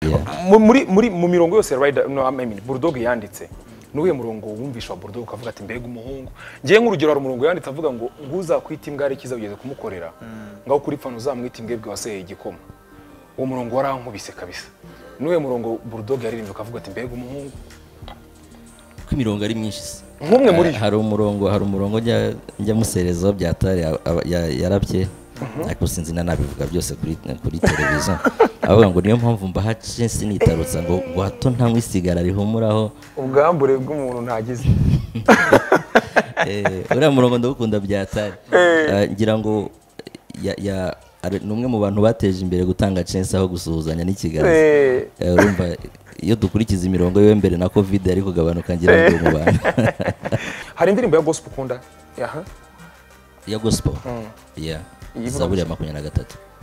mu mirongo yose Rider no I mean Bulldog yanditse nuwe murongo wumvisha Bulldog ukavuga ati mbega umuhungu ngiye nk'urugero ari umurongo yanditse avuga ngo nguzakwita imbwa ari kiza ugeze kumukorera ngaho kuri pfano uzamwita imbwebwe waseye igikoma uwo murongo warankubise kabisa nuwe murongo Bulldog yaririmbye ukavuga ati mbega umuhungu ko imirongo ari myinshi nk'umwe muri hari umurongo njya muserezo byatari yarabye ariko sinzi nabivuga byose kuri televiziyo avuga ngo niyo mpamvu mbaha chance nitarutsa ngo hato ntangwisigara rihumuraho ubwambure bw'umuntu ntagize uriya murongo ndagukunda byatari ngira ngo numwe mu bantu bateje imbere gutanga chance aho gusuhuzanya n'ikiganza urumva iyo dukurikiza imirongo yo mbere na covid ari kugabanuka ngira ngo mu bantu hari indirimbo ya gospel ukunda ya gospel Zaburi ya 23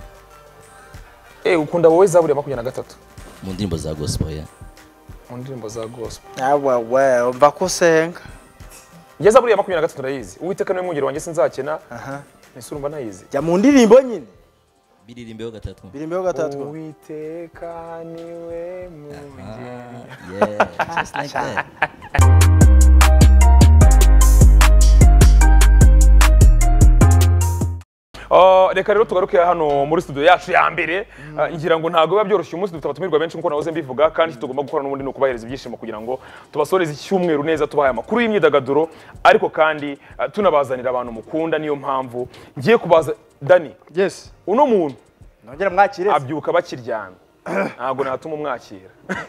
ukunda wowe Zaburi ya 23 mu ndirimbo za gospel mu ndirimbo za gospel umva ko senga ya Zaburi ya 23 ndayizi Uwiteka niwe mwungeri wanjye sinzakena nisurumva nayizi jya mu ndirimbo nyine biririmbeho gatatu Uwiteka niwe mwungeri just like that. Reka rero tugaruke hano muri studio yacu ya mbere ngira ngo ntago biba byoroshye umunsi dutatumirwa benshi nkuko nahoze mbivuga kandi tugomba gukora n'ubundi no kubahereza ibyishimo kugira ngo tubasoreze icyumweru neza tubahaye amakuru y'imyidagaduro ariko kandi tunabazanira abantu mukunda niyo mpamvu ngiye kubaza Dani uno muntu nongera mwakire abyuka bakiryana ntago natuma umwakira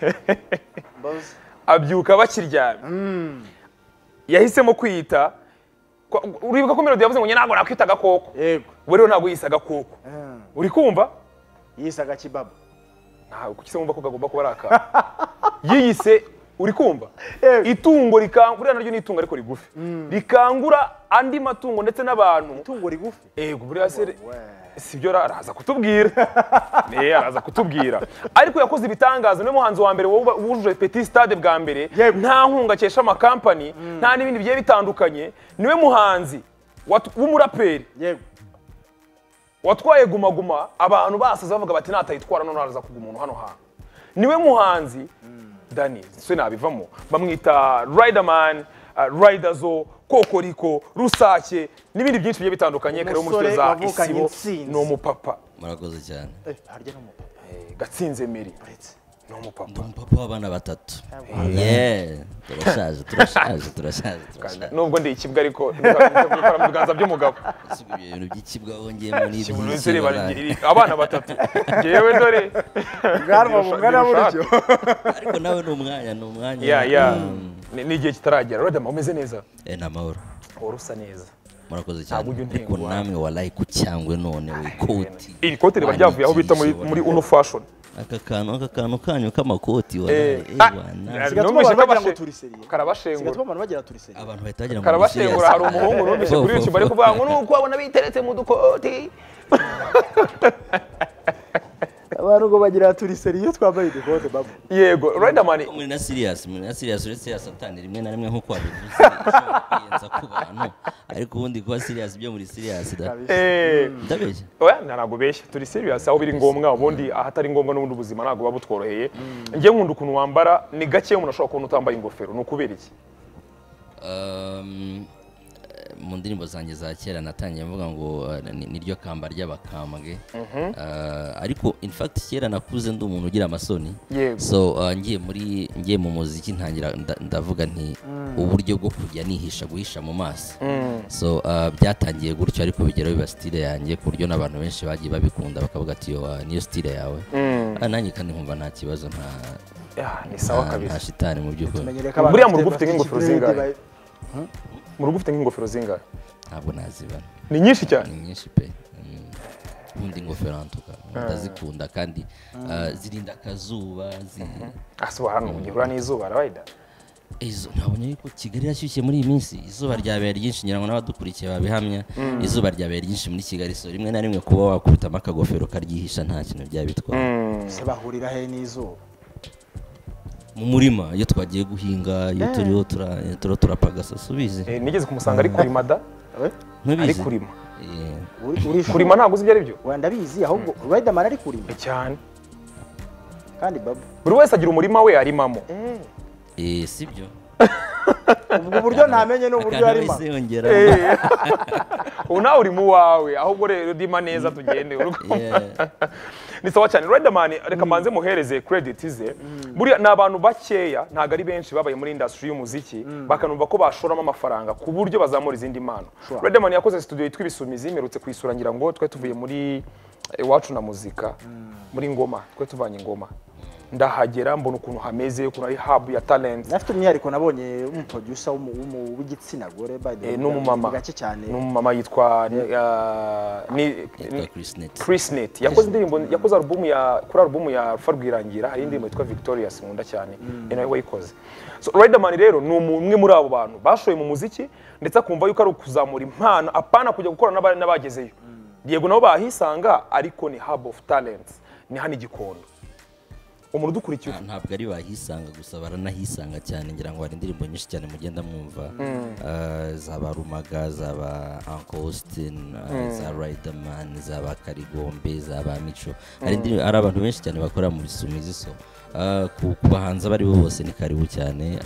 abyuka bakiryana yahisemo kwiyita uribuka ko Melody yavuze ngo nyago nakwita gakoko yego rero ntago yisaga koko uri kumva yisaga kibaba ntago kukise wumva ko gagomba kuba araka yiyise uri kumva itungo rikangura naryo nitunga ariko rigufi rikangura andi matungo ndetse n'abantu itungo rigufi yego buri ase sibyo araza kutubwira araza kutubwira ariko yakoze ibitangazo niwe muhanzi wa mbere wujuje Petit Stade bwa mbere nta nkunga cyesha amakampani nta n'ibindi bigiye bitandukanye niwe muhanzi w'umuraperi yego watwaye guma abantu basaza bavuga bati natayitwara none araza kuga umuntu hano hantu niwe muhanzi Dani se nabivamo bamwita Riderman Riderzo Kokoriko Rusake n'ibindi byinshi bigiye bitandukanye kare muri za isibo no mupapa murakoze cyane harya no mupapa Gatsinze Meri no mupapa w'abana batatu turashaje nubwo ndi ikibwa ariko gukora mu biganza by'umugabo ibintu by'ikibwa wongeyemo n'ibindi abana batatu jewe dore bwarwa mungana buryo ariko nawe ni umwanya ni igihe kitaragera Rodama umeze neza n'amahoro urusa neza murakoze cyane ariko namwe wallahi ku cyangwe none wikoti iri kote riba ryavuye aho bita muri Uno Fashion aka kantu kanyu k'amakoti abantu bahitagira ngo karabashengura hari umuhungu numvise kuri YouTube bari kuvuga ngo nuko abona biteretse mu dukoti abantu ngo bagira turi seriyo twambaye dukote babo yego Riderman muri na serious uretse ya satani rimwe na rimwe nkuko wabivuze kwiyenza ku bantu ariko ubundi kuba serious byo muri serious ndabeshya oya narago beshya turi serious aho biri ngombwa ubundi ahatari ngombwa n'ubundi ubuzima nago babutworoheye ngiye nkunda ukuntu wambara ni gake umuntu ashobora kubona utambaye ingofero nukubera iki mu ndirimbo zanjye za kera natangiye mvuga ngo niryo kamba ry'abakambwe ariko in fact kera nakuze ndi umuntu ugira amasoni so ngiye mu muziki ntangira ndavuga nti uburyo bwo kujya guhisha mu maso so byatangiye gutyo ariko bigera biba style yanjye ku buryo n'abantu benshi bagiye babikunda bakavuga ati niyo style yawe nanjye kandi nkumva nta kibazo ni sawa kabisa nta shitani mu by'ukuri buriya mu rugo ufite nk'ingofero zingahe mu rugo ufite nk'ingofero zingahe ntabwo nazibana ni nyinshi cyane ni nyinshi pe nkunda ingofero antuka ndazikunda kandi zirinda akazuba asuba hano ugihura n'izuba Rider ntabonye yuko Kigali yashyushye muri iyi minsi izuba ryabaye ryinshi ngira ngo n'abadukurikiye babihamya izuba ryabaye ryinshi muri Kigali so rimwe na rimwe kuba wakubitamo akagofero karyihisha nta kintu byabitwa se bahurira he n'izuba mu murima iyo twagiye guhinga iyo turiho turapagasa subize nigeze kumusanga ari kurima da ari kurima kurima ntabwo uzi ibyo ari byo wenda bizi ahubwo Riderman ari kurima cyane kandi baba buri wese agira umurima we arimamo sibyo ubwo buryo ntamenye n'uburyo arimo ubu nawe uri mu wawe ahubwo rero dima neza tugende ni sawa cyane. Riderman reka mbanze muhereze credit ze buriya ni abantu bakeya ntago ari benshi babaye muri industry y'umuziki bakanumva ko bashoramo amafaranga ku buryo bazamura izindi mpano. Riderman yakoze studio yitwa Ibisumizi imerutse kuyisura ngira ngo twe tuvuye muri iwacu na muzika muri Ngoma twe tuvanye Ngoma ndahagera mbona ukuntu hameze ukuntu ari hub ya talent. Nafite umwihariko nabonye umuproducer w'igitsina gore by the way n'umumama gace cyane n'umumama yitwa Chrisnet yakoze indirimbo yakoze album ya kuri album ya Farwirangira hari indirimbo yitwa Victorious nkunda cyane nawe wayikoze. So Riderman rero ni umwe muri abo bantu bashoye mu muziki ndetse akumva yuko ari ukuzamura impano apana kujya gukora n'abagezeyo. Yego nabo bahisanga ariko ni hub of talents ni hani Gikondo. Umuntu dukurikiye ntabwo ari bahisanga gusa baranahisanga cyane ngira ngo hari indirimbo nyinshi cyane mugenda mwumva zaba Rumaga zaba Uncle Austin za Riderman zaba Karigombe zaba Mico hari abantu benshi cyane bakora mu Bisumizi so ku bahanzi bari bose ni karibu cyane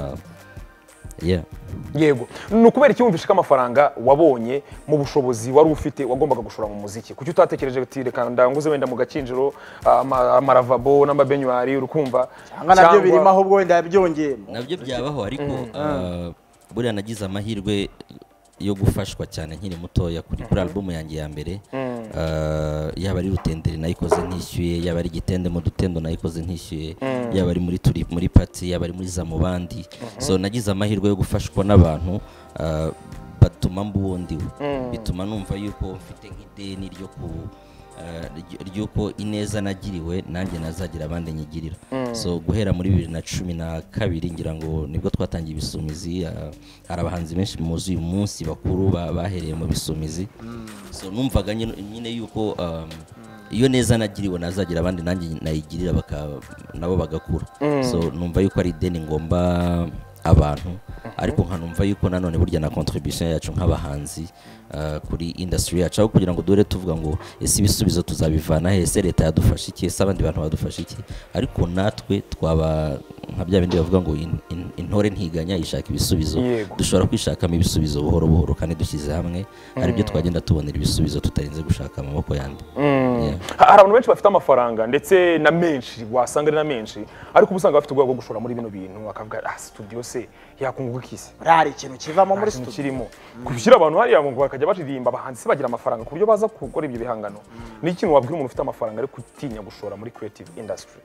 yego ni ukubera iki wumvishe ko amafaranga wabonye mu bushobozi wari ufite wagombaga gushora mu muziki kuki utatekereje uti reka ndanguze wenda mu gakinjiro amaravabo n'amabenyuari urukumva cyangwa nabyo birimo ahubwo wenda yabyongeyemo nabyo byabaho ariko buriya nagize amahirwe yo gufashwa cyane nkiri mutoya kuri album yanjye ya mbere yaba ari Rutenderi nayikoze ntishyuye yaba ari Gitende mu Dutendo nayikoze ntishyuye yaba ari muri party yaba ari muri Zamubandi so nagize amahirwe yo gufashwa n'abantu batuma mbondiwe bituma numva yuko mfite nk'ideni ryuko ineza nagiriwe nanjye nazagira abandi nyigirira so guhera muri 2012 ngira ngo nibwo twatangiye Ibisumizi hari abahanzi benshi muzi uyu munsi bakuru bahereye mu Bisumizi so numvaga nyine yuko iyo neza nagiriwe nazagira abandi nanjye nayigirira nabo bagakura so numva yuko ari ideni ngomba abantu ariko nkanumva yuko nanone burya na contribution yacu nk'abahanzi kuri industry yacu aho kugira ngo dore tuvuga ngo ese ibisubizo tuzabivana hese leta yadufasha iki ese abandi bantu badufasha iki ariko natwe twaba nka bya bindi bavuga ngo intore ntiganya ishaka ibisubizo dushobora kwishakamo ibisubizo buhoro buhoro kandi dushyize hamwe ari byo twagenda tubonera ibisubizo tutarinze gushaka amaboko yandi. Hari abantu benshi bafite amafaranga ndetse na menshi wasanga ari na menshi ariko ubusanga bafite ubwo gushora muri bino bintu bakavuga studio se yakunguka iki se hari ikintu kivamo muri studio kirimo kubishyira abantu hariya ngo bakajya baririmba abahanzi bagira amafaranga ku buryo baza gukora ibyo bihangano ni ikintu wabwira umuntu ufite amafaranga ari kutinya gushora muri creative industry.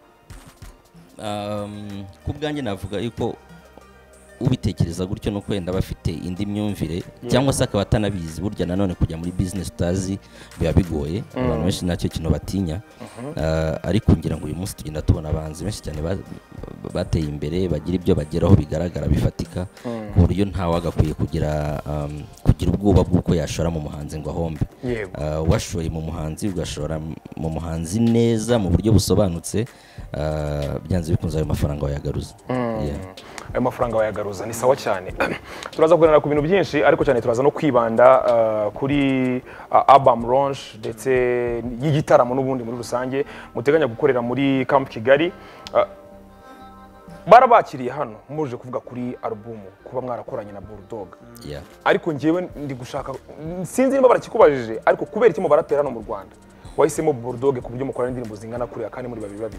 Ku bwanjye navuga yuko ubitekereza gutyo no kwenda bafite indi myumvire cyangwa se akaba atanabizi burya nanone kujya muri business utazi biba bigoye abantu benshi nacyo kintu batinya ariko ngira ngo uyu munsi tugenda tubona abahanzi benshi cyane bateye imbere bagira ibyo bageraho bigaragara bifatika ku buryo ntawe agakwiye kugira ubwoba bw'uko yashora mu muhanzi ngo ahombe washoye mu muhanzi ugashora mu muhanzi neza mu buryo busobanutse byanze bikunze ayo mafaranga wayagaruza ayo mafaranga wayagaruza ni sawa cyane. Turaza kuganira ku bintu byinshi ariko cyane turaza no kwibanda kuri album launch ndetse y'igitaramo n'ubundi muri rusange muteganya gukorera muri Camp Kigali. Barabakiriye hano muje kuvuga kuri album kuba mwarakoranye na Bulldog ariko ngewe ndi gushaka sinzi niba barakikubajije ariko kubera iki mu barapera no mu Rwanda wahisemo Bulldog ku buryo mukorana indirimbo zingana kuri kandi muri babiri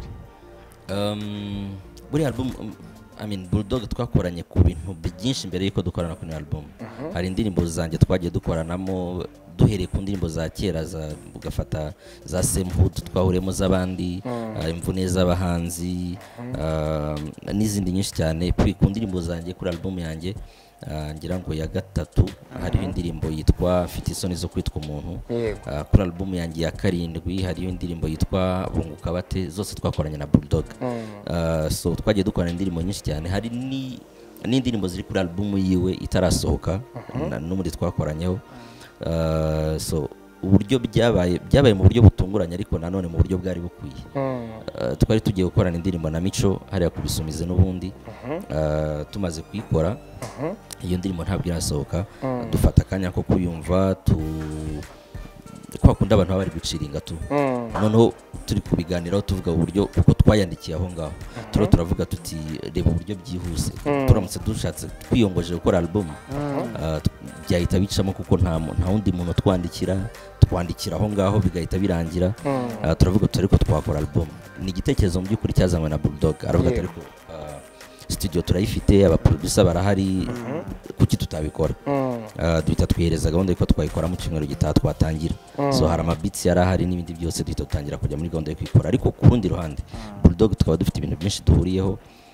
buri album Bulldog twakoranye ku bintu byinshi mbere yuko dukorana kuri album hari indirimbo zanjye twagiye dukoranamo duhereye ku ndirimbo za kera ugafata za Semhood twahuremo z'abandi imvune z'abahanzi n'izindi nyinshi cyane ku ndirimbo zanjye kuri album yanjye ngira ngo ya gatatu hariho indirimbo yitwa Mfite isoni zo kwitwa umuntu kuri album yanjye ya karindwi hariho indirimbo yitwa Bunguka bate zose twakoranye na Bulldog so twagiye dukorana indirimbo nyinshi cyane hari n'indirimbo ziri kuri album yiwe itarasohoka n'umundi twakoranyeho so uburyo byabaye mu buryo butunguranye ariko nanone mu buryo bwari bukwiye twari tugiye gukorana indirimbo na Mico hariya ku Bisumizi n'ubundi tumaze kuyikora iyo ndirimbo ntabwo irasohoka dufata akanya ko kuyumva twakunda abantu bari guciringa tu noneho turi kubiganiraho tuvuga uburyo kuko twayandikiye aho ngaho turavuga tuti reba uburyo byihuse turamutse dushatse twiyongoje gukora album byahita bicamo kuko nta wundi muntu twandikira aho ngaho bigahita birangira turavuga tuti ariko twakora album ni igitekerezo mu by'ukuri cyazanywe na Bulldog aravuga ati ariko studio turayifite abaproducer barahari kuki tutabikora duhita twihereza gahunda yuko twayikora mu cyumweru gitaha twatangira so hari amabits yarahari n'ibindi byose duhita tutangira kujya muri gahunda yo kwikora ariko ku rundi ruhande Bulldog tukaba dufite ibintu byinshi duhuriyeho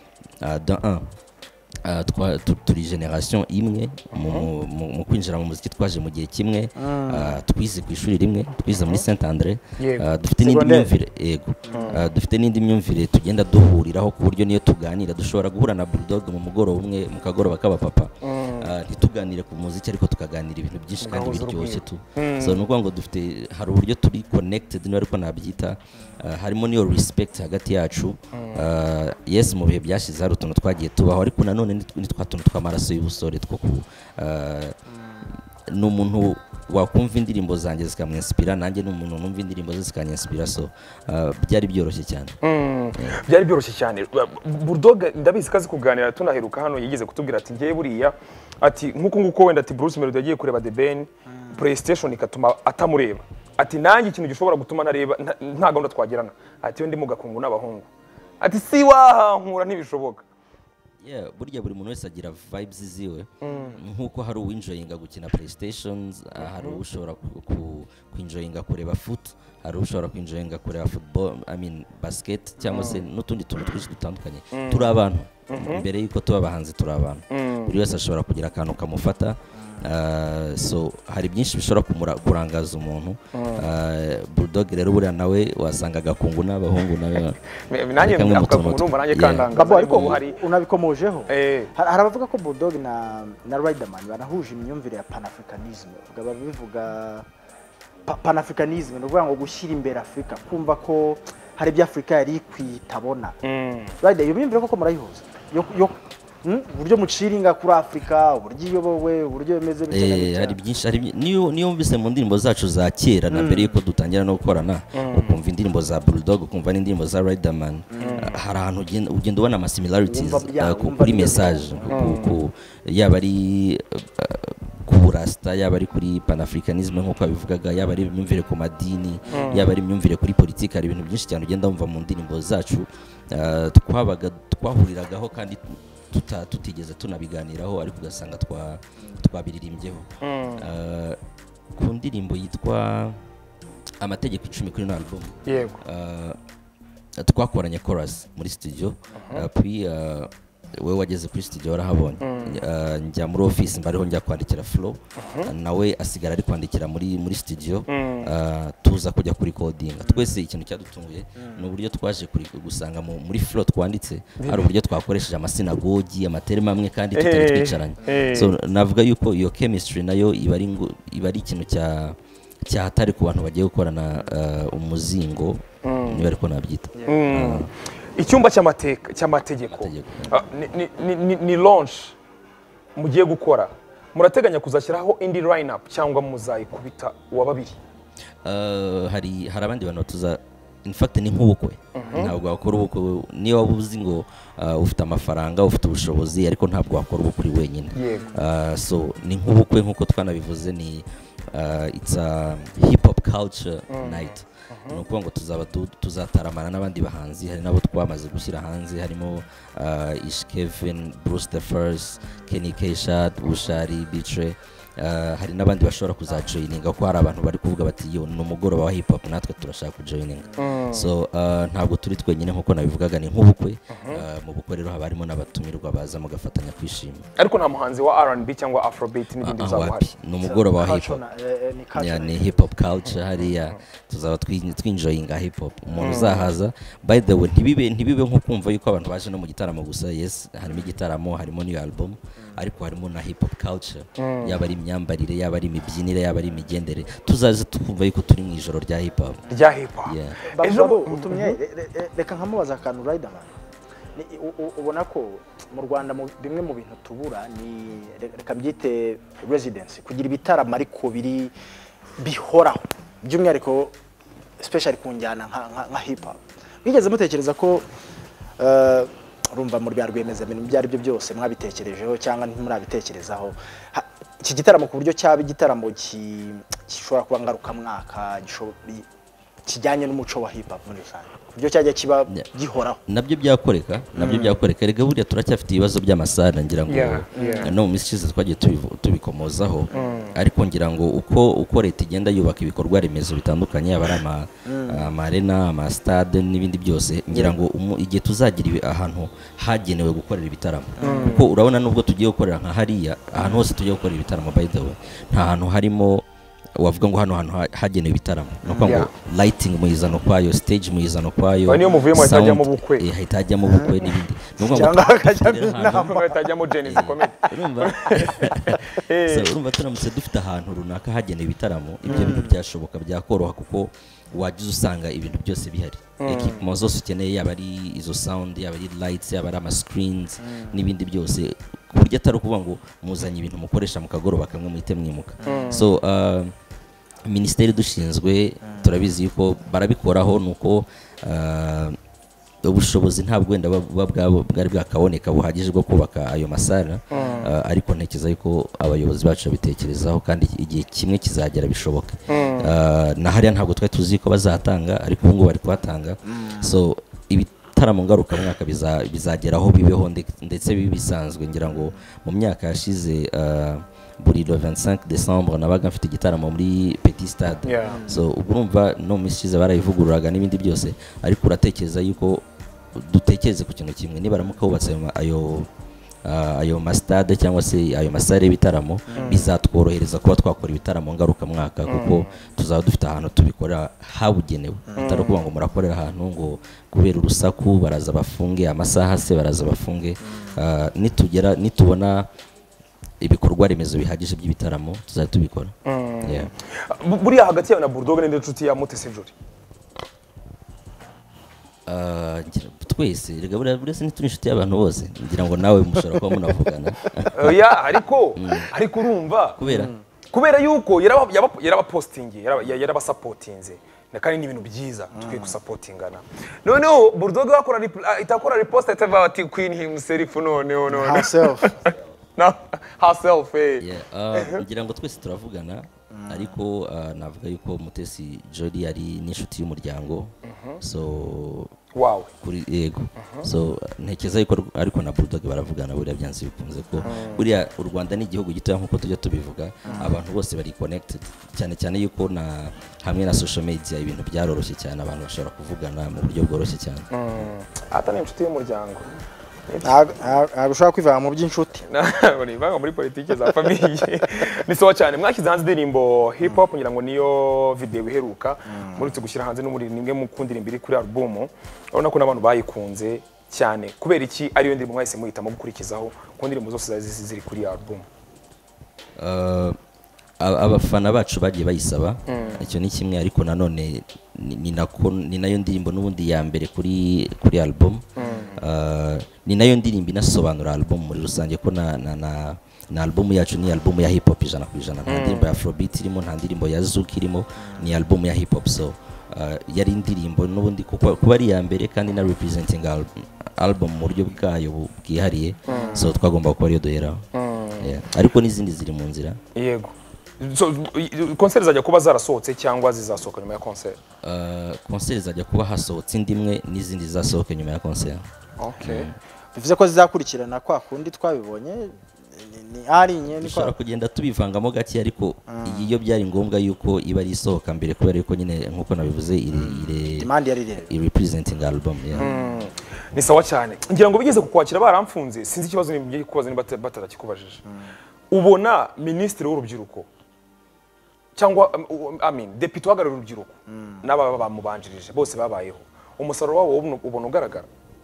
turi generation imwe mu kwinjira mu muziki twaje mu gihe kimwe twize ku ishuri rimwe twize muri Saint André dufite n'indi myumvire dufite n'indi myumvire tugenda duhuriraho ku buryo niyo tuganira dushobora guhura na Bulldog mu mugoroba umwe mu kagoroba k'abapapa ntituganire ku muziki ariko tukaganira ibintu byinshi kandi biryoshye tu so ni ukuvuga ngo dufite hari uburyo turi connected niba ariko nabyita harimo niyo respect hagati yacu yes mu bihe byashize hari utuntu twagiye tubaho ariko nanone ni twa tuntu tw'amaraso y'ubusore two ni umuntu wakumva indirimbo zanjye zikamwinspira nanjye ni umuntu numva indirimbo ze zikanyispira so byari byoroshye cyane byari byoroshye cyane Bulldog ndabizi kazi kuganira tunaheruka hano yigeze kutubwira ati ngiye buriya ati nkuko wenda ati Bruce Melody yagiye kureba The Ben PlayStation ikatuma atamureba ati nanjye ikintu gishobora gutuma nareba nta gahunda twagirana ati yo ndi mu gakungu n'abahungu ati si wahankura ntibishoboka burya buri muntu wese agira vibes ziwe nkuko hari uwinjoyinga gukina PlayStation hari ushobora kwinjoyinga kureba foot hari ushobora kwinjoyinga kureba football basket cyangwa se n'utundi tuntu twinshi dutandukanye turi abantu mbere yuko tuba abahanzi turi abantu buri wese ashobora kugira akantu kamufata so hari byinshi bishobora kurangaza umuntu Bulldog rero buriya nawe wasanga agakungu n'abahungu nawe nanjye numva nanjye kandanga babo ariko unabikomojeho hari abavuga ko Bulldog na Riderman banahuje imyumvire ya Pan-Africanism bivuga Pan-Africanism ni ukuvuga ngo gushyira imbere Afrika kumva ko hari ibyo Afrika yari kwitabona Rider iyo myumvire koko murayihuza uburyo muciringa kuri Afrika uburyo iyobowe uburyo bimeze hari byinshi niyo mbise mu ndirimbo zacu za kera na mbere yuko dutangira no gukorana ukumva indirimbo za Bulldog ukumva n'indirimbo za Riderman hari ahantu ugenda ubona ama similarities kuri message yaba ari kuburasta yaba ari kuri Pan-Africanism nkuko abivugaga yaba ari imyumvire ku madini yaba ari imyumvire kuri politiki hari ibintu byinshi cyane ugenda wumva mu ndirimbo zacu twahuriragaho kandi tutigeze tunabiganiraho ariko ugasanga twabiririmbyeho ku ndirimbo yitwa Amategeko 10 kuri album yego twakoranye chorus muri studio puis wewe wageze kuri studio warahabonye njya muri office mbariho njya kwandikira flow nawe asigara ari kwandikira muri studio tuza kujya kuri coding twese ikintu cyadutunguye no buryo twaje gusanga muri flow twanditse hari uburyo twakoresheje amasinagogi amaterema amwe kandi tutari twicaranye so navuga yuko iyo chemistry nayo iba ari ikintu cyahatari ku bantu bagiye gukorana umuzingo niba ariko nabyita icyumba cy'amategeko ni launch mugiye gukora murateganya kuzashyiraho indi line up cyangwa muzayikubita wababiri hari abandi bantu in fact ni nk'ubukwe ntabwo wakora ubukwe niyo wabuzi ngo ufite amafaranga ufite ubushobozi ariko ntabwo wakora ubukwe wenyine so ni nk'ubukwe nkuko twanabivuze ni it's a hip hop culture night ni ukuvuga ngo tuzataramana n'abandi bahanzi hari nabo twamaze gushyira hanze harimo Ish Kevin, Bruce the First, Kenny K-Shad, Bushari, Bitre hari n'abandi bashobora kuzajoyininga kuko hari abantu bari kuvuga bati yo ni umugoroba wa hip hop natwe turashaka kujoyininga so ntabwo turi twenyine nkuko nabivugaga ni nk'ubukwe mu bukwe rero haba harimo n'abatumirwa baza mugafatanya kwishima ariko nta muhanzi wa R&B cyangwa Afrobeat n'ibindi bizabahari ni umugoroba wa hip hop ni hip hop culture hariya tuzaba twinjoyinga hip hop umuntu uzahaza by the way ntibibe nko kumva yuko abantu baje no mu gitaramo gusa yes harimo igitaramo harimo niyo album ariko harimo na hip hop culture yaba ari imyambarire yaba ari imibyinire yaba ari imigendere tuzaze tukumva yuko turi mu ijoro rya hip hop ejo utumye reka nkamubaza akantu Riderman ubona ko mu Rwanda bimwe mu bintu tubura ni reka byite residence kugira ibitaramo ariko biri bihoraho by'umwihariko especially ku njyana nka hip hop mwigeze mutekereza ko urumva muri bya rwiyemezamirimo ibyo ari byo byose mwabitekerejeho cyangwa ntimurabitekerezaho iki gitaramo ku buryo cyaba igitaramo gishobora kuba ngarukamwaka kijyanye n'umuco wa hip hop muri rusange ibyo cyajya kiba gihoraho nabyo byakoreka rega buriya turacyafite ibibazo by'amasara ngira ngo no mu minsi ishize twagiye tubikomozaho ariko ngira ngo uko leta igenda yubaka ibikorwa remezo bitandukanye aba ari amarena amastade n'ibindi byose ngira ngo igihe tuzagira ahantu hagenewe gukorera ibitaramo kuko urabona nubwo tugiye gukorera nka hariya ahantu hose tugiye gukorera ibitaramo by the way nta hantu harimo wavuga ngo hano hantu hagenewe ibitaramo nuko ngo lighting muyizano kwayo stage muyizano kwayo niyo muvuyemo hitajyamo bukwe hitajyamo bukwe n'ibindi nuko ngo hitajyamo Jenny zikomeye urumva turamutse dufite ahantu runaka hagenewe ibitaramo ibyo bintu byashoboka byakoroha kuko wagize usanga ibintu byose bihari equipment zose ukeneye yaba ari izo sound yaba ari lights yaba ari ama screens n'ibindi byose ku buryo atari ukuvuga ngo muzanye ibintu mukoresha mu kagoroba kamwe muhite mwimuka so minisiteri dushinzwe turabizi yuko barabikoraho nuko ubushobozi ntabwo wenda bwari bwakaboneka buhagije bwo kubaka ayo masara ariko ntekereza yuko abayobozi bacu babitekerezaho kandi igihe kimwe kizagera bishoboka na hariya ntabwo twari tuzi ko bazatanga ariko ubu ngubu bari kuhatanga so ibitaramo ngarukamwaka bizageraho bibeho ndetse bisanzwe ngira ngo mu myaka yashize buri le 25 décembre nabaga mfite igitaramo muri Petit Stade so urumva no mishize barayivugururaga n'ibindi byose ariko uratekereza yuko dutekereze ku kintu kimwe niba ramuka hubatse ayo mastade cyangwa se ayo masare y'ibitaramo bizatworohereza kuba twakora ibitaramo ngarukamwaka kuko tuzaba dufite ahantu tubikora habugenewe atari kuvuga ngo murakorera ahantu ngo kubera urusaku baraza bafunge amasaha se baraza bafunge nitubona ibikorwa remezo bihagije by'ibitaramo tuzajya tubikora buriya hagati yawe na Bulldog n'indi nshuti ya Mutesi Jolly twese rega buriya se ntituri inshuti y'abantu bose ngira ngo nawe mushobora kuba munavugana ariko urumva kubera yuko yarabapostingiye yarabasapotinze kandi ni ibintu byiza tukwiye gusapotingana noneho Bulldog itakora repost itavuga ati Queen himself no herself ngira ngo twese turavugana ariko navuga yuko Mutesi Jolly yari n'inshuti y'umuryango so kuri yego so ntekeza yuko ariko na Bulldog baravugana buriya byanze bikunze ko buriya u Rwanda ni igihugu gitoya nkuko tujya tubivuga abantu bose bari connected cyane yuko na hamwe na social media ibintu byaroroshye cyane abantu bashobora kuvugana mu buryo bworoshye cyane atari inshuti y'umuryango ntabwo ushobora kwivanga mu by'inshuti urivanga muri politiki za famiye ni sawa cyane mwashyize hanze indirimbo hip hop ngira ngo niyo video iheruka murutse gushyira hanze n'umuri nimwe mu kundirimbo iri kuri album urabona ko n'abantu bayikunze cyane kubera iki ariyo ndirimbo mwahise muhitamo gukurikizaho ku ndirimbo zose ziri kuri album abafana bacu bagiye bayisaba icyo ni kimwe ariko nanone ni nayo ndirimbo n'ubundi ya mbere kuri album ni nayo ndirimbo inasobanura album muri rusange ko na album yacu ni album ya hip hop 100% nta ndirimbo ya afrobeat irimo nta ndirimbo ya zouk irimo ni album ya hip hop so yari indirimbo n'ubundi kuba ari ya mbere kandi na representing album mu buryo bwayo bwihariye so twagomba gukora iyo duheraho ariko n'izindi ziri mu nzira yego concert zajya kuba zarasohotse cyangwa zizasohoka nyuma ya concert concert zajya kuba hasohotse indimwe n'izindi zizasohoka nyuma ya concert bivuze ko zizakurikirana kwa kundi twabibonye ni ari nye ni kwa kugenda tubivangamo gake ariko iyo byari ngombwa yuko iba ari isohoka mbere kubera yuko nyine nkuko nabivuze demand yari representing album ni sawa cyane ngira ngo bigeze kukwakira baramfunze sinzi ikibazo nimbiye kubaza ni batarakikubajije ubona ministre w'urubyiruko cyangwa deputy wagarura urubyiruko n'aba bamubanjirije bose babayeho umusaruro wabo ubona ugaragara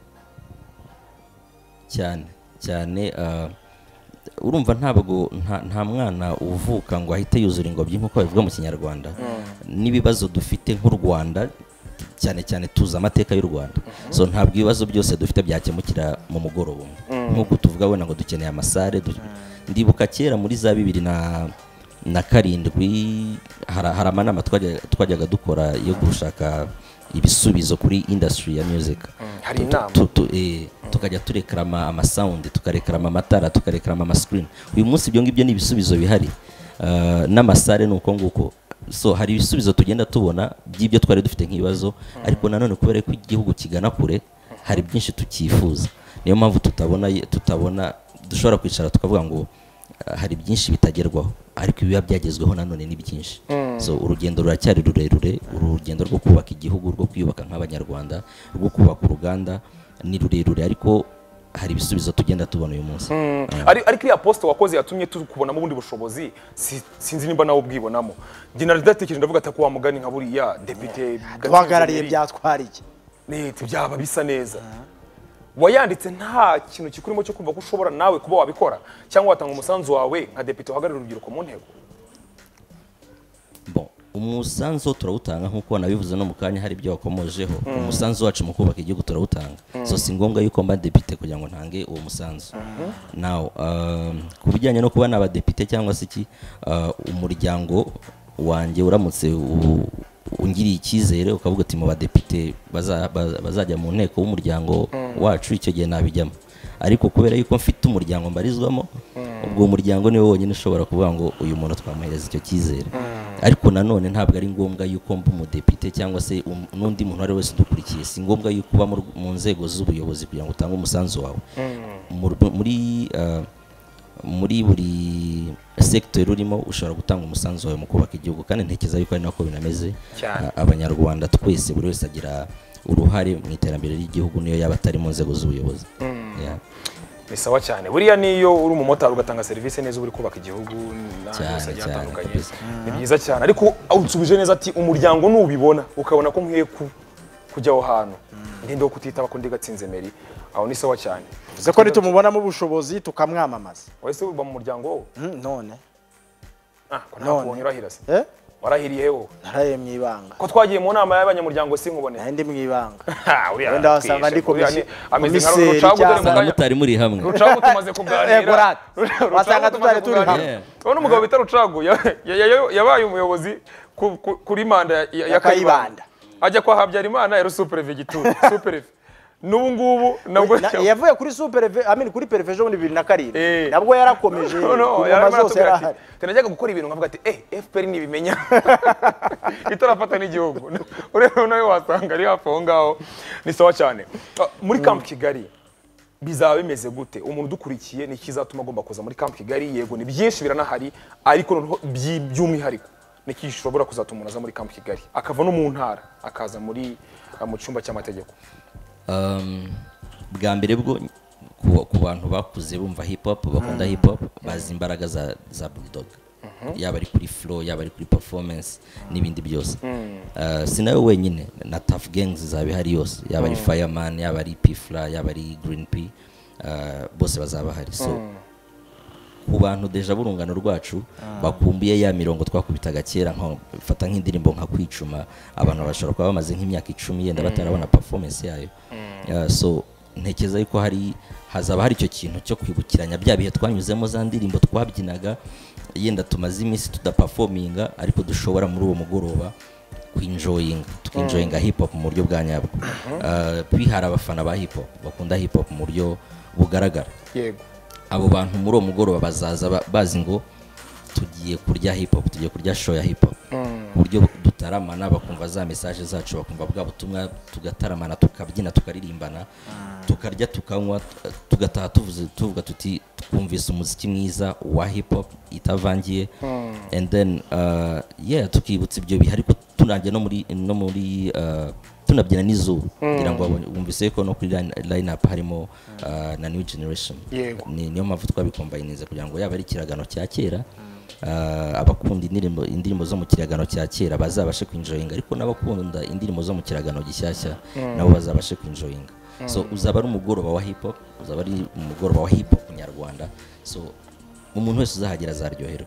cyane urumva ntabwo nta mwana uvuka ngo ahite yuzura ingobyi nk'uko babivuga mu kinyarwanda n'ibibazo dufite nk'u Rwanda cyane tuzi amateka y'u Rwanda so ntabwo ibibazo byose dufite byakemukira mu mugoroba nk'uko tuvuga wenda ngo dukeneye amasare ndibuka kera muri za na karindwi hari amanama twajyaga dukora yo gushaka ibisubizo kuri industry ya music. Hari inama tukajya turekrama amasound, tukarekrama amatara, tukarekrama amascreen. Uyu munsi ibyo ngibyo ni ibisubizo bihari, n'amasare nuko nguko. So hari ibisubizo tugenda tubona by'ibyo twari dufite nk'ibibazo, ariko nanone kubera ko igihugu kigana kure hari byinshi tukifuza, niyo mpamvu tutabona dushobora kwicara tukavuga ngo hari byinshi bitagerwaho, ariko ibiba byagezweho nanone ni byinshi. So urugendo ruracyari rurerure, urugendo rwo kubaka igihugu, rwo kwiyubaka nk'abanyarwanda, rwo kubaka uruganda ni rurerure, ariko hari ibisubizo tugenda tubona uyu munsi. Ariko iya poste wakoze yatumye tukubonamo ubundi bushobozi, sinzi nimba nawe ubwibonamo. Njye naratekereje ndavuga ati ko wamugani nka buriya depite duhagarariye byatwara iki leta byaba bisa neza. Wayanditse nta kintu kikurimo cyo kumva ko ushobora nawe kuba wabikora cyangwa watanga umusanzu wawe nka depite uhagararira urubyiruko mu ntego? Bon, umusanzu turawutanga nkuko nabivuze no mukanya, hari ibyo wakomojeho. Umusanzu wacu mu kubaka igihugu turawutanga, so si ngombwa yuko mba depite kugira ngo ntange uwo musanzu. Now ku bijyanye no kuba n'abadepite cyangwa se iki, umuryango wanjye uramutse ungiriye icyizere ukavuga ati mu badepite bazajya mu nteko w'umuryango wacu, icyo gihe nabijyamo. Ariko kubera yuko mfite umuryango mbarizwamo, ubwo umuryango niwe wonyine ushobora kuvuga ngo uyu muntu twamuhereza icyo cyizere. Ariko nanone ntabwo ari ngombwa yuko mba umudepite cyangwa se n'undi muntu ari wese dukurikiye, si ngombwa yuko uba mu nzego z'ubuyobozi kugira ngo utange umusanzu wawe. Muri buri sector urimo ushobora gutanga umusanzu wawe mu kubaka igihugu, kandi ntekereza yuko ari nako binameze. Abanyarwanda twese buri wese agira uruhare mu iterambere ry'igihugu niyo yaba atari mu nzego z'ubuyobozi. Ni sawa cyane. Buriya niyo uri umumotari ugatanga serivisi neza uri kubaka igihugu n'ahantu hatandukanye, ni byiza cyane. Ariko unsubije neza ati umuryango nubibona ukabona ko nkwiye kujya aho hantu, ndinde wo kutitaba ko ndigatsinze Meri, aho ni sawa cyane. Uvuze ko nitumubonamo ubushobozi tukamwamamaza. Wese uba mu muryango wowe? None ko ntabwo urahira se? Warahiriye wowe? Naraye mu ibanga. Ko twagiye mu nama y'abanyamuryango sinkubone. Ndi mu ibanga. Wenda wasanga ndi komisiyo. Ameze nka rucagu dore muganya. Mutari muri hamwe. Rucagu tumaze kuganira. Wasanga tutari turi hamwe. Ubona umugabo bita Rucagu yabaye umuyobozi kuri manda ya Kayibanda. Ajya kwa Habyarimana yari supervigiture, superve. Nubu ngubu nabwo yavuye kuri kuri perefejo muri 2007 nabwo yarakomeje zose yarahari. Tenajyaga gukora ibintu nkavuga ati FPR nibimenya itarafata n'igihugu. Urebe nawe wasanga ari hapo ngaho. Ni sawa cyane. Muri Camp Kigali bizaba bimeze gute? Umuntu dukurikiye ni kizatuma agomba kuza muri Camp Kigali, yego ni byinshi biranahari, ariko by'umwihariko ni kishobora kuzatuma umuntu aza muri Camp Kigali akava no mu ntara akaza muri mu cyumba cy'amategeko. Bwa mbere bwo ku bantu bakuze bumva hip hop, bakunda hip hop, bazi imbaraga za Bulldog, yaba ari kuri flow, yaba ari kuri performance n'ibindi byose. Si nawe wenyine, na Tough Gangs zabihari yose, yaba ari Fireman, yaba ari P-Fla, yaba ari Green P, bose bazaba hari. So ku bantu deja burungano rwacu bakumbuye ya mirongo twakubitaga kera, nko fata nk'indirimbo nka Kwicuma, abantu bashobora kuba bamaze nk'imyaka 10 yenda batarabona performance yayo. So ntekeza yuko hazaba hari icyo kintu cyo kwibukiranya bya bihe twanyuzemo, za ndirimbo twabyinaga yenda tumaze iminsi tudaperforminga, ariko dushobora muri uwo mugoroba tukinjoyinga hip hop mu buryo bwa nyabwo. Twihara abafana ba hip hop bakunda hip hop mu buryo bugaragara. Yego, abo bantu muri uwo mugoroba bazaza bazi ngo tugiye kurya hip hop, tugiye kurya show ya hip hop, buryo dutaramana bakumva za message zacu, bakumva bwa butumwa, tugataramana, tukabyina, tukaririmbana, tukarya, tukanywa, tugataha tuvuga tuti twumvise umuziki mwiza wa hip hop itavangiye. And then tukibutsa ibyo bihe, ariko tunange no muri tunabyina n'izuba kugira ngo bumvise ko no kuri line up harimo na New Generation. Niyo mpamvu twabikombayinize kugira ngo yaba ari kiragano cya kera, abakunda indirimbo zo mu kiragano cya kera bazabashe kwinjoyinga, ariko n'abakunda indirimbo zo mu kiragano gishyashya nabo bazabashe kwinjoyinga. So uzaba ari umugoroba wa hip hop, uzaba ari umugoroba wa hip hop nyarwanda. So umuntu wese uzahagera azaryoherwa.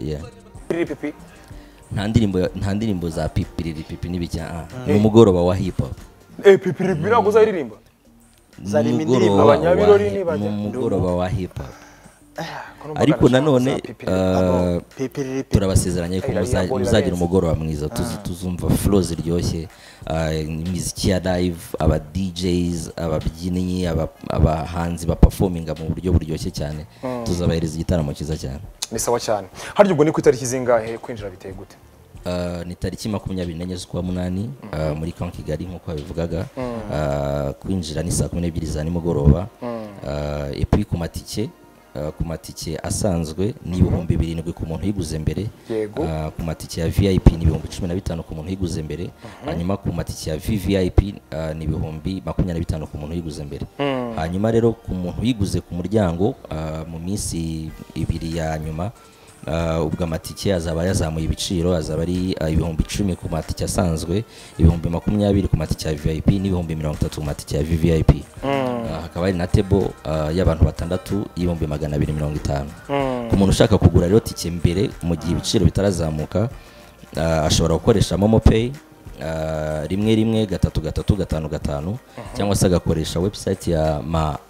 Nta ndirimbo za pipiriri pipi n'ibijya, ni umugoroba wa hip hop. Pipiriri ntabwo uzaririmba? Zari indirimbo abanyabirori ni umugoroba wa hip hop. ariko nanone turabasezeranye ko muzagira umugoroba mwiza, tuzumva flow ziryoshye, imiziki ya live, aba DJs, ababyinnyi, abahanzi baperforminga mu buryo buryoshye cyane, tuzabahereza igitaramo cyiza cyane. Ni sawa cyane. Harya ubwo ni ku itariki zingahe kwinjira biteye gute? Ni tariki 24 z'ukwa munani muri Camp Kigali nk'uko babivugaga. Kwinjira ni saa 12 za nimugoroba, epi ku matike asanzwe ni 7,000 ku muntu yiguze mbere, ku matike ya VIP ni 15,000 ku muntu yiguze mbere, hanyuma ku matike ya VVIP ni 25,000 ku muntu yiguze mbere. Hanyuma rero ku muntu yiguze ku muryango mu minsi 2 ya nyuma, ubwo amatike azaba yazamuye ibiciro, azaba ari 10,000 ku matike asanzwe, 20,000 ku matike ya VIP, n'30,000 ku matike ya VVIP. Hakaba hari na table y'abantu 6 250. Ku muntu ushaka kugura rero tike mbere mu gihe ibiciro bitarazamuka, ashobora gukoresha Momo Pay 113355 cyangwa se agakoresha website ya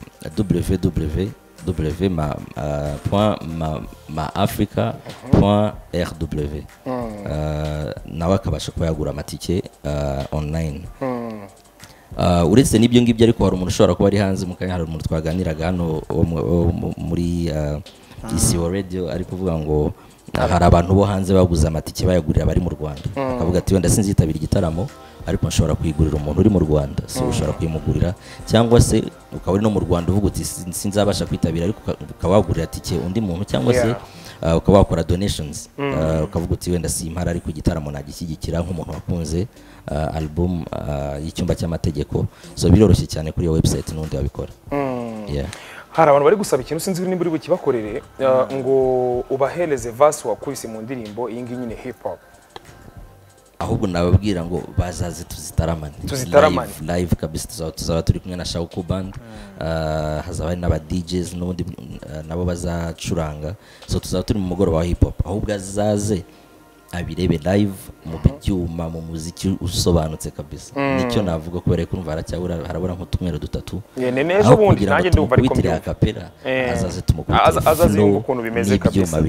www.maafrica.rw nawe akabasha kuba yagura amatike online. Uretse n'ibyo ngibyo ariko hari umuntu ushobora kuba ari hanze, mukanya hari umuntu twaganiraga hano muri ICO Radio ari kuvuga ngo hari abantu bo hanze baguze amatike bayagurira bari mu Rwanda, akavuga ati wenda sinzitabira igitaramo ariko nshobora kuyigurira umuntu uri mu Rwanda, so ushobora kuyimugurira, cyangwa se ukaba uri no mu Rwanda uvuga uti sinzabasha kwitabira ariko ukawagurira tike undi muntu, cyangwa se ukaba wakora donations, ukavuga uti wenda simpara ariko igitaramo nagishyigikira nk'umuntu wakunze album y'icyumba cy'amategeko. So biroroshye cyane kuri iyo website n'undi wabikora. Hari abantu bari gusaba ikintu sinzi nimba uri bukibakorere, ngo ubahereze verse wakubise mu ndirimbo iyi ngiyi nyine hip hop. Ahubwo nababwira ngo bazaze tuzitaramane live kabisa, tuzaba turi kumwe na Shauku Band, hazaba hari n'aba DJs n'ubundi nabo bazacuranga, so tuzaba turi mu mugoroba wa hip hop. Ahubwo azaze abirebe live mu byuma, mu muziki usobanutse kabisa. Nicyo navuga kubera ko urumva harabura nk'utumwero 3. Nenejo bundi nanjye ndumva ariko mbitira kapera, azaze azaze ukuntu bimeze kabisa.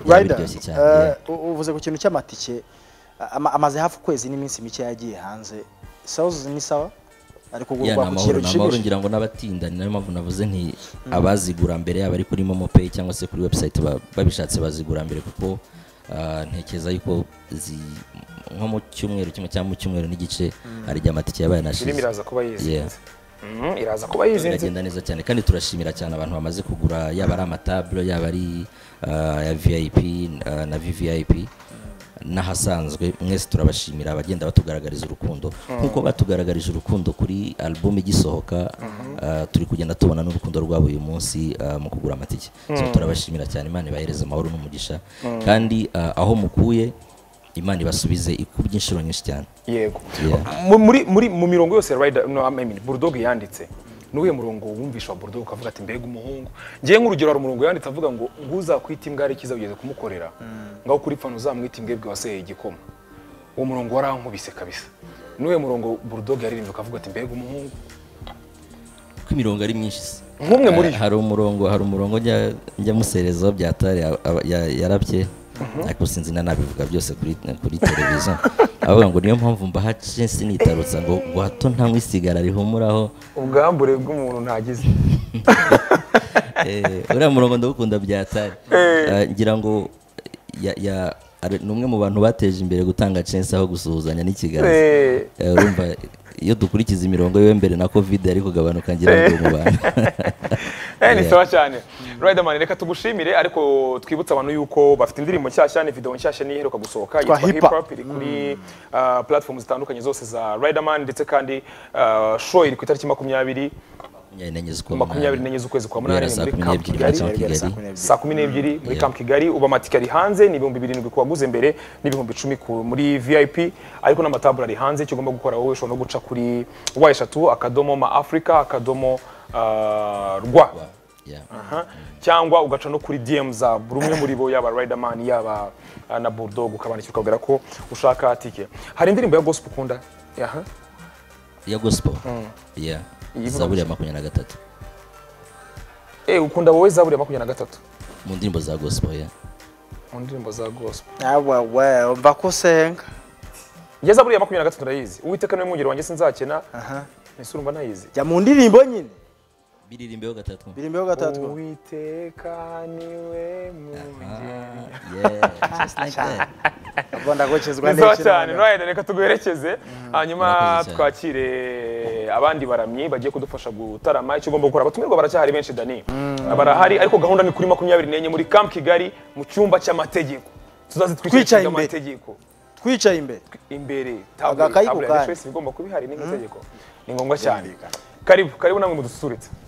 Uvuze ku kintu cy'amatike, amaze hafi ukwezi n'iminsi mike yagiye hanze, sales ni sawa ariko gurwa ku kiro cy'ibishimishije, ngira ngo n'abatinda ni nayo mpamvu navuze nti abazigura mbere yaba ari kuri Momo Pay cyangwa se kuri website babishatse bazigura mbere, kuko ntekeza yuko nko mu cyumweru kimwe cyangwa mu cyumweru n'igice hari amatike yabaye nashize. Iraza kuba yizinze. Iraza kuba yizinze. Iragenda neza cyane kandi turashimira cyane abantu bamaze kugura, yaba ari amatable, yaba ari ya VIP na VVIP n'ahasanzwe. Mwese turabashimira abagenda batugaragariza urukundo nkuko batugaragarije urukundo kuri album igisohoka. Turi kugenda tubona n'urukundo rwabo uyu munsi mu kugura amatike, so turabashimira cyane. Imana ibahereze amahoro n'umugisha, kandi aho mukuye Imana ibasubize ikubye inshuro nyinshi cyane. Yego. Mu mirongo yose Bulldog yanditse, nuwe murongo wumvisha Bulldog ukavuga ati mbega umuhungu? Ngiye nk'urugero hari umurongo yanditse avuga ngo nguzakwita imbwa ari kiza ugeze kumukorera, ngaho kuri pfano uzamwita imbwebwe waseye igikoma. Uwo murongo warankubise kabisa. Nuwe murongo Bulldog yaririmbye ukavuga ati mbega umuhungu? Ko imirongo ari myinshi. Nk'umwe muri hari umurongo njya muserezo byatari yarabye, ariko sinzi nabivuga byose kuri televiziyo, avuga ngo niyo mpamvu mbaha chance nitarutsa ngo hato nta mwisigara rihumuraho ubwambure bw'umuntu ntagize. Uriya murongo ndagukunda byatari, ngira ngo numwe mu bantu bateje imbere gutanga chance aho gusuhuzanya n'ikiganza. Urumva iyo dukurikiza imirongo yo mbere na covid ariko gabanuka ngira ngo mu bantu. Ni sawa cyane. Riderman, reka tugushimire, ariko twibutsa abantu yuko bafite indirimbo nshyashya ni video nshyashya niheruka gusohoka yitwa Hip Hop, iri kuri platforms zitandukanye zose za Riderman, ndetse kandi show iri ku itariki 24 z'ukwezi kwa munani muri Camp Kigali saa 12 muri Camp Kigali. Uba amatike ari hanze ni 7,000 ku waguze mbere, ni 10,000 muri VIP, ariko n'amatabura ari hanze. Icyo ugomba gukora wowe ushobora no guca kuri wa3.maafrica.rwa cyangwa ugaca no kuri DM za buri umwe muri bo, yaba Riderman yaba na Bulldog, ukabandikira ukabwira ko ushaka tike. Hari indirimbo ya gospel ukunda? Ya gospel? Zaburi ya 23. Ukunda wowe Zaburi ya 23? mu ndirimbo za gospel ya mu ndirimbo za gospel we umva ko usenga ngeza buriya 23 ndayizi uwiteka niwe mwungeri wanjye sinzakena ese urumva nayizi jya mu ndirimbo nyine biririmbeho gatatu uwiteka niwe mwungeri just like that agomba gukezwa neza cyane right reka tuguherekeze hanyuma twakire abandi baramyi bagiye kudufasha gutarama icyo ugomba gukora abatumirwa baracyahari benshi Dani barahari ariko gahunda ni kuri 24 muri Camp Kigali mu cyumba cy'amategeko tuzazitwicaye amategeko twicaye imbere agakayi ku kandi bigomba kubihari n'itegeko ni ngombwa cyane karibu namwe mudususuritse